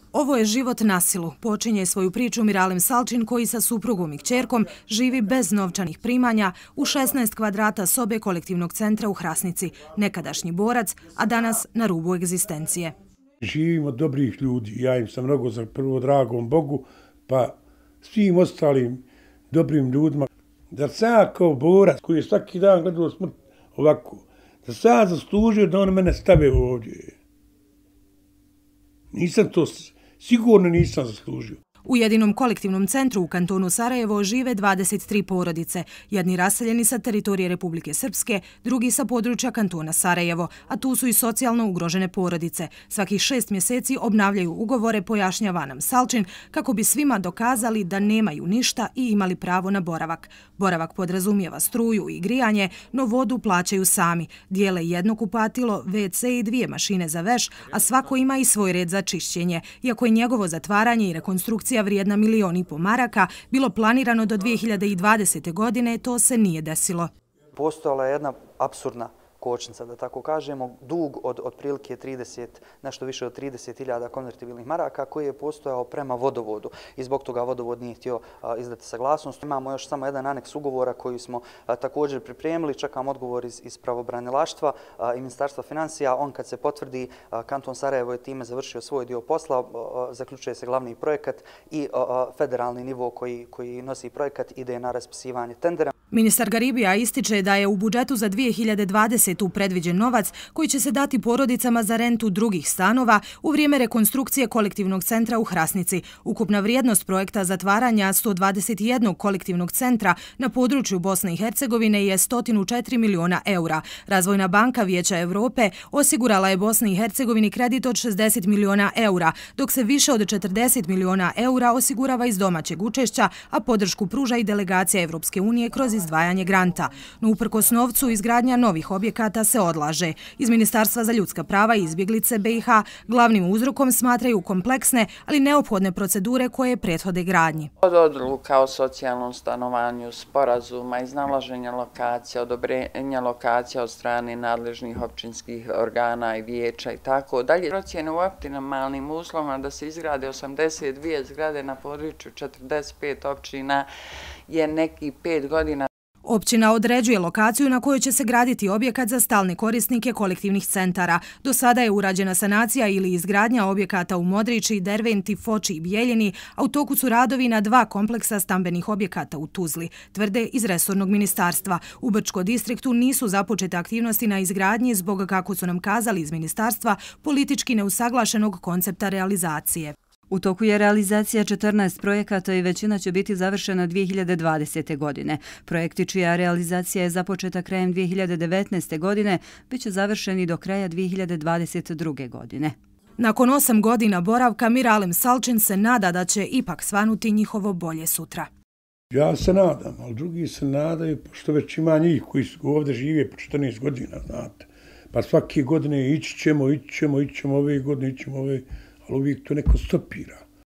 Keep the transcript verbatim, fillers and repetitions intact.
Ovo je život na silu. Počinje svoju priču Miralem Salčin koji sa suprugom i kćerkom živi bez novčanih primanja u šesnaest kvadrata sobe kolektivnog centra u Hrasnici. Nekadašnji borac, a danas na rubu egzistencije. Živim od dobrih ljudi. Ja im sam mnogo za prvo dragom Bogu, pa svim ostalim dobrim ljudima. Da sam ja kao borac koji je svaki dan gledao smrt ovako, da sam ja zaslužio da oni mene stave ovdje. Nisam to, sigurno nisam zaslužio. U jedinom kolektivnom centru u kantonu Sarajevo žive dvadeset tri porodice, jedni raseljeni sa teritorije Republike Srpske, drugi sa područja kantona Sarajevo, a tu su i socijalno ugrožene porodice. Svakih šest mjeseci obnavljaju ugovore, pojašnjava nam Salčin, kako bi svima dokazali da nemaju ništa i imali pravo na boravak. Boravak podrazumijeva struju i grijanje, no vodu plaćaju sami. Dijele jedno kupatilo, ve ce i dvije mašine za veš, a svako ima i svoj red za čišćenje. Iako je njegovo zatvaranje i rekonstrukcija vrijedna milion i po maraka bilo planirano do dvije hiljade dvadesete. godine, to se nije desilo. Postojala je jedna apsurdna kočnica, da tako kažemo, dug od otprilike trideset, nešto više od trideset hiljada konvertibilnih maraka koji je postojao prema vodovodu i zbog toga vodovod nije htio izdati saglasnost. Imamo još samo jedan aneks ugovora koji smo također pripremili, čekam odgovor iz, iz pravobranilaštva i Ministarstva financija. On kad se potvrdi, kanton Sarajevo je time završio svoj dio posla, zaključuje se glavni projekat i federalni nivo koji, koji nosi projekat ide na raspisivanje tendera. Ministar Garibija ističe da je u budžetu za dvije hiljade dvadesetu. predviđen novac koji će se dati porodicama za rentu drugih stanova u vrijeme rekonstrukcije kolektivnog centra u Hrasnici. Ukupna vrijednost projekta zatvaranja sto dvadeset jedan kolektivnog centra na području Bosne i Hercegovine je sto četiri miliona eura. Razvojna banka Vijeća Europe osigurala je Bosni i Hercegovini kredit od šezdeset miliona eura, dok se više od četrdeset miliona eura osigurava iz domaćeg učešća, a podršku pruža i delegacija Evropske unije kroz izdvajanje granta. No uprkos novcu, izgradnja novih objekata se odlaže. Iz Ministarstva za ljudska prava i izbjeglice be i ha glavnim uzrokom smatraju kompleksne, ali neophodne procedure koje prethode gradnji. Od odluka o socijalnom stanovanju, sporazuma, iznalaženja lokacija, odobrenja lokacija od strane nadležnih općinskih organa i vijeća i tako dalje. Procjene u optimalnim uslovima da se izgrade osamdeset dvije zgrade na području četrdeset pet općina je neki pet godina. Općina određuje lokaciju na kojoj će se graditi objekat za stalne korisnike kolektivnih centara. Do sada je urađena sanacija ili izgradnja objekata u Modriči, Derventi, Foči i Bijeljini, a u toku su radovi na dva kompleksa stambenih objekata u Tuzli, tvrde iz resornog ministarstva. U Brčko distriktu nisu započete aktivnosti na izgradnji zbog, kako su nam kazali iz ministarstva, politički neusaglašenog koncepta realizacije. U toku je realizacija četrnaest projekata i većina će biti završena dvije hiljade dvadesete. godine. Projekti čija realizacija je započeta krajem dvije hiljade devetnaeste. godine bit će završeni do kraja dvije hiljade dvadeset druge. godine. Nakon osam godina boravka, Miralem Salčin se nada da će ipak svanuti njihovo bolje sutra. Ja se nadam, ali drugi se nadaju, pošto već ima njih koji su ovdje žive po četrnaest godina, znate. Pa svake godine ići ćemo, ići ćemo, ići ćemo ove godine, ići ćemo ove, ali uvijek to neko stopira.